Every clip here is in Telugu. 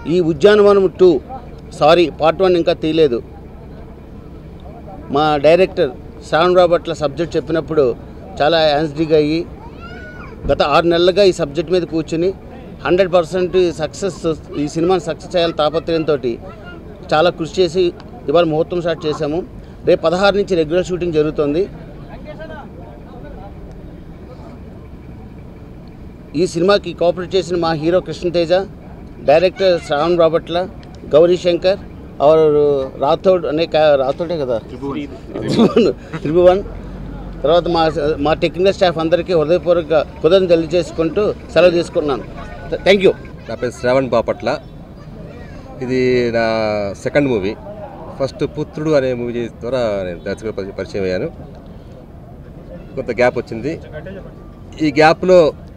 ఈ ఉద్యానవనం 2 సారీ పార్ట్ 1 ఇంకా తీయలేదు. మా డైరెక్టర్ శ్రావణ్ రాబర్ట్ల సబ్జెక్ట్ చెప్పినప్పుడు చాలా యాంగ్జైటీగా అయ్యి గత 6 నెలలుగా ఈ సబ్జెక్ట్ మీద కూర్చుని 100% సక్సెస్, ఈ సినిమాని సక్సెస్ చేయాలని తాపత్రయంతో చాలా కృషి చేసి ఇవాళ ముహూర్తం స్టార్ట్ చేశాము. రేపు 16 నుంచి రెగ్యులర్ షూటింగ్ జరుగుతుంది. ఈ సినిమాకి కోఆపరేట్ చేసిన మా హీరో కృష్ణతేజ, డైరెక్టర్ శ్రావణ్ రాబర్ట్ల, గౌరీ శంకర్ और రాథోడ్ అనే రాథోడే కదా త్రిభువన్, తర్వాత మా టెక్నికల్ స్టాఫ్ అందరికీ హృదయపూర్వక కృతజ్ఞతలు తెలియజేసుకుంటూ సెలవు తీసుకున్నాను. Thank you. నా పేరు శ్రావణ్ బాపట్ల. ఇది నా సెకండ్ మూవీ. ఫస్ట్ పుత్రుడు అనే మూవీ ద్వారా నేను దర్శకుడు పరిచయం అయ్యాను. కొంత గ్యాప్ వచ్చింది. ఈ గ్యాప్లో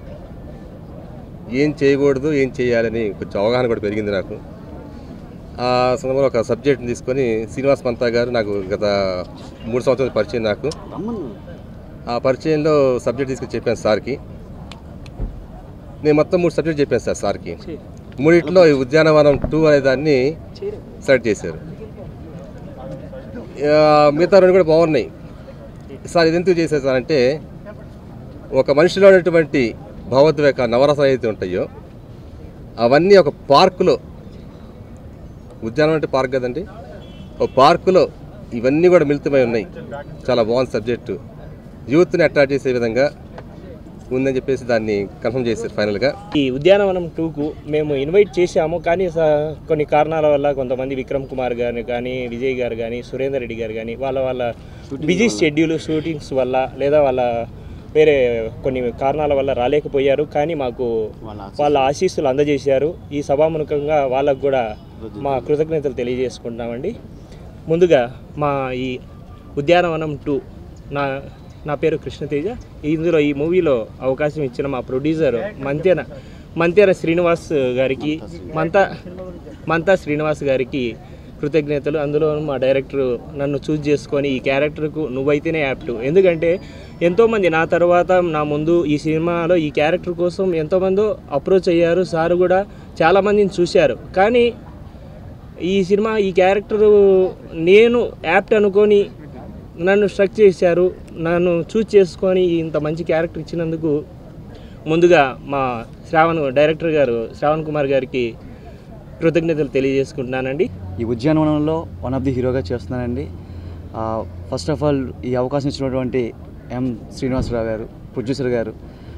ఏం చేయకూడదు, ఏం చేయాలని కొంచెం అవగాహన కూడా పెరిగింది నాకు. ఆ సందర్భంలో ఒక సబ్జెక్ట్ని తీసుకొని శ్రీనివాస్ మంతా గారు నాకు గత 3 సంవత్సరాల పరిచయం. నాకు ఆ పరిచయంలో సబ్జెక్ట్ తీసుకొని చెప్పాను సార్కి. నేను మొత్తం 3 సబ్జెక్ట్ చెప్పాను సార్కి. 3 ఈ ఉద్యానవనం 2 అనే దాన్ని సెలెక్ట్ చేశారు. మిగతా 2 కూడా బాగున్నాయి. సార్ ఇది ఎందుకు చేశారు సార్ అంటే, ఒక మనిషిలో ఉన్నటువంటి భావోద్వేగ నవరసాలు ఏదైతే ఉంటాయో అవన్నీ ఒక పార్కులో, ఉద్యానవనం అంటే పార్క్ కదండి, ఒక పార్కులో ఇవన్నీ కూడా మిళితమై ఉన్నాయి. చాలా బాగుంది సబ్జెక్టు. యూత్ని అట్రాక్ట్ చేసే విధంగా ఉందని చెప్పేసి దాన్ని కన్ఫర్మ్ చేశారు ఫైనల్గా. ఈ ఉద్యానవనం 2కు మేము ఇన్వైట్ చేశాము, కానీ కొన్ని కారణాల వల్ల కొంతమంది విక్రమ్ కుమార్ గారు కానీ, విజయ్ గారు కానీ, సురేందర్ రెడ్డి గారు కానీ వాళ్ళ బిజీ షెడ్యూల్, షూటింగ్స్ వల్ల లేదా వాళ్ళ వేరే కొన్ని కారణాల వల్ల రాలేకపోయారు. కానీ మాకు వాళ్ళ ఆశీస్సులు అందజేశారు. ఈ సభాముఖంగా వాళ్ళకు కూడా మా కృతజ్ఞతలు తెలియజేసుకుంటున్నామండి. ముందుగా మా ఈ ఉద్యానవనం 2 నా పేరు కృష్ణతేజ. ఇందులో ఈ మూవీలో అవకాశం ఇచ్చిన మా ప్రొడ్యూసర్ మంతెన శ్రీనివాస్ గారికి, మంతా శ్రీనివాస్ గారికి కృతజ్ఞతలు. అందులో మా డైరెక్టర్ నన్ను చూజ్ చేసుకొని ఈ క్యారెక్టర్కు నువ్వైతేనే యాప్ట్. ఎందుకంటే ఎంతోమంది నా తర్వాత నా ముందు ఈ సినిమాలో ఈ క్యారెక్టర్ కోసం ఎంతోమంది అప్రోచ్ అయ్యారు. సార్ కూడా చాలామందిని చూశారు. కానీ ఈ క్యారెక్టరు నేను యాప్ట్ అనుకొని నన్ను స్ట్రక్ చేశారు. నన్ను చూజ్ చేసుకొని ఇంత మంచి క్యారెక్టర్ ఇచ్చినందుకు ముందుగా మా డైరెక్టర్ గారు శ్రావణ్ కుమార్ గారికి కృతజ్ఞతలు తెలియజేసుకుంటున్నానండి. ఈ ఉద్యానవనంలో వన్ ఆఫ్ ది హీరోగా చేస్తున్నానండి. ఫస్ట్ ఆఫ్ ఆల్ ఈ అవకాశం ఇచ్చినటువంటి శ్రీనివాసరావు గారు, ప్రొడ్యూసర్ గారు,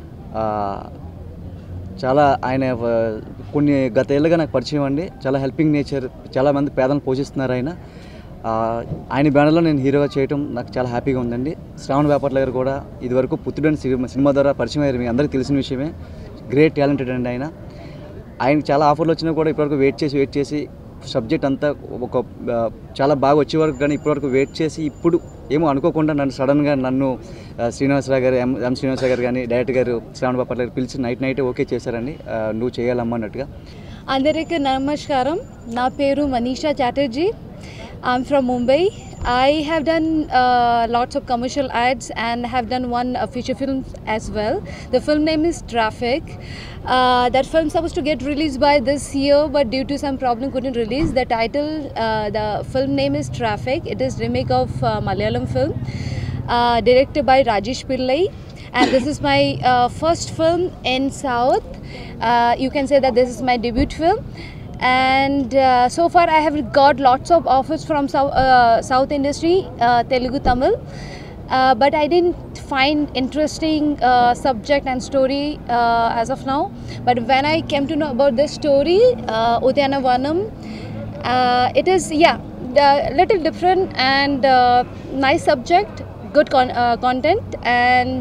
చాలా ఆయన కొన్ని గత ఏళ్ళుగా నాకు పరిచయం అండి. చాలా హెల్పింగ్ నేచర్, చాలామంది పేదలను పోషిస్తున్నారు ఆయన బ్యానర్లో నేను హీరోగా చేయడం నాకు చాలా హ్యాపీగా ఉందండి. శ్రావణ్ బాపట్ల గారు కూడా ఇదివరకు పుత్రుడని సినిమా ద్వారా పరిచయం అయ్యారు, మీ అందరికీ తెలిసిన విషయమే. గ్రేట్ టాలెంటెడ్ అండి ఆయనకి చాలా ఆఫర్లు వచ్చినా కూడా ఇప్పటివరకు వెయిట్ చేసి సబ్జెక్ట్ అంతా చాలా బాగా వచ్చే వరకు, కానీ ఇప్పటివరకు వెయిట్ చేసి ఇప్పుడు ఏమో అనుకోకుండా సడన్గా నన్ను శ్రీనివాసరావు గారు, శ్రీనివాసరావు గారు కానీ డైరెక్టర్ గారు శ్రావణ్ బాపట్ల గారు పిలిచి నైట్ ఓకే చేశారండి, నువ్వు చేయాలమ్మా అన్నట్టుగా. అందరికీ నమస్కారం. నా పేరు Manisha Chatterjee. I'm from Mumbai. I have done lots of commercial ads and have done one feature film as well. The film name is Traffic. That film supposed to get released by this year, but due to some problem couldn't release. The title, the film name is Traffic. It is remake of Malayalam film, directed by Rajesh Pillai. And this is my first film in South. You can say that this is my debut film. And so far I have got lots of offers from South industry, Telugu, Tamil, but I didn't find interesting subject and story as of now. But when I came to know about this story, Udyanavanam, it is little different and nice subject, good content, and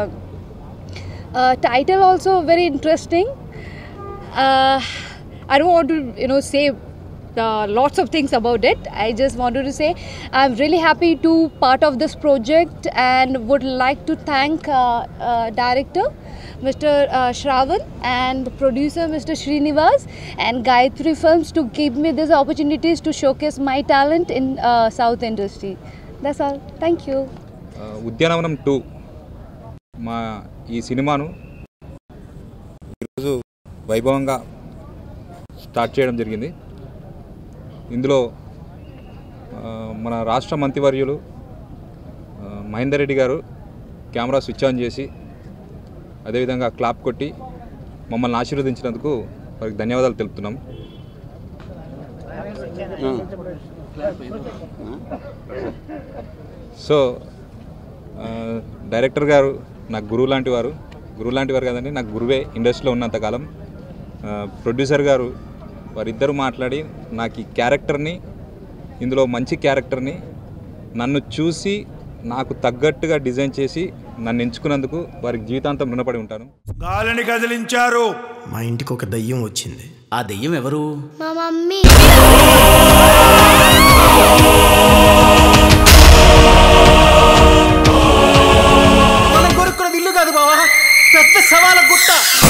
title also very interesting. I don't want to say lots of things about it. I just wanted to say I'm really happy to part of this project and would like to thank director Mr. Shravan and producer Mr. Srinivas and Gayatri Films to give me these opportunities to showcase my talent in South industry. That's all. Thank you. ఉద్యానవనం 2 మా ఈ సినిమాను ఈరోజు వైభవంగా స్టార్ట్ చేయడం జరిగింది. ఇందులో మన రాష్ట్ర మంత్రివర్యులు మహేందర్ రెడ్డి గారు కెమెరా స్విచ్ ఆన్ చేసి అదేవిధంగా క్లాప్ కొట్టి మమ్మల్ని ఆశీర్వదించినందుకు వారికి ధన్యవాదాలు తెలుపుతున్నాం. సో డైరెక్టర్ గారు నాకు గురువు లాంటి వారు కదండి, నాకు గురువే ఇండస్ట్రీలో ఉన్నంతకాలం. ప్రొడ్యూసర్ గారు వారిద్దరూ మాట్లాడి నాకు ఈ క్యారెక్టర్ని, ఇందులో మంచి క్యారెక్టర్ని నన్ను చూసి నాకు తగ్గట్టుగా డిజైన్ చేసి నన్ను ఎంచుకున్నందుకు వారికి జీవితాంతం రుణపడి ఉంటాను. గాలిని కదిలించారు. మా ఇంటికి ఒక దయ్యం వచ్చింది. ఆ దయ్యం ఎవరు? మా మమ్మీ. మనం కొరుక్కున్నది ఇల్లు కాదు బావా, పెద్ద సవాల గుట్ట.